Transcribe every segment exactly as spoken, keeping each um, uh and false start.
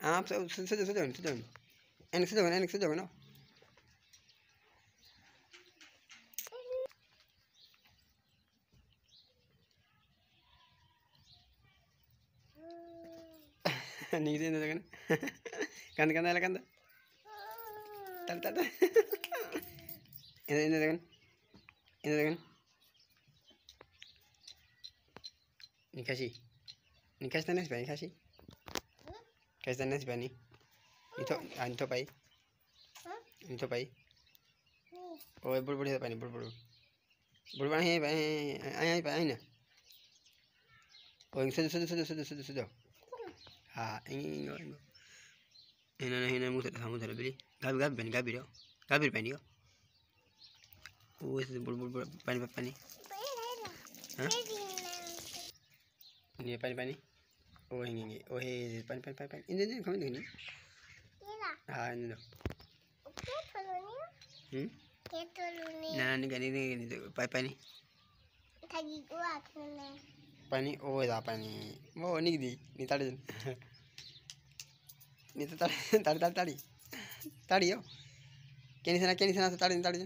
आप सब sudah sudah sudah enak sudah enak sudah no nih sih itu kan kan kan ada kan tar tar ini ini kan ini kan ini kasih ini kasih tanah sebanyak kasih kasih tanah sebanyak itu itu pai itu pai oh bulu bulu itu pai bulu bulu bulu mana ini pai ayah pai ayah oh ini sudah sudah sudah sudah sudah sudah ah ini ini ini ini muter kamu muter beli gabi gabi pani gabi deh gabi pani yo oh itu bulu bulu pani pani ini pani pani oh ini ini oh ini pani pani pani ini ini kamu ini ah ini loh hmm nah ini kan ini ini pani pani tadi gua kena pani oh itu pani oh ini di ini tadi ini tuh tadi tadi tadi tadi tadi yo kini sana kini sana tadi tadi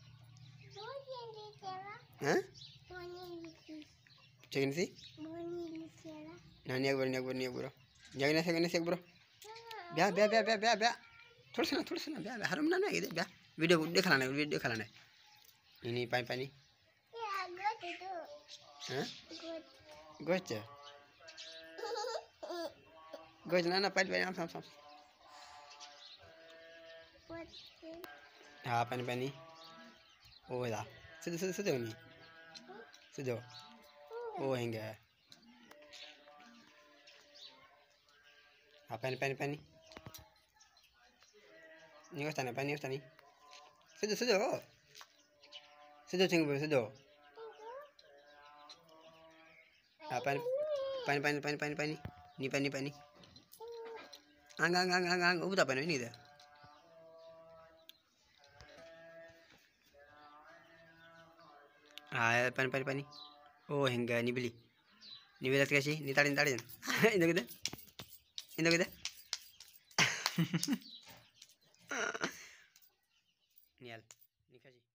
hah cek ini sih nah ini aku ini aku ini aku bro jangan nasi ini sih bro biar biar biar biar biar biar terus sana terus sana biar harum nana gitu biar video dia kalah nih video kalah nih ini pani pani ya gua itu hah gua aja gua jangan apa pani sam sam ah pani pani oh dah sudah sudah sudah ini sudah oh hingga apa ini pani pani ini kau tanya pani kau tanya sudah sudah oh sudah tunggu sudah apa pani pani pani pani pani ini pani pani anggang anggang anggang oh apa ini dah ah pani pani pani oh hingga ini beli ini beli kasih ini tarin tarin ini kita ini kita ini al ini kasih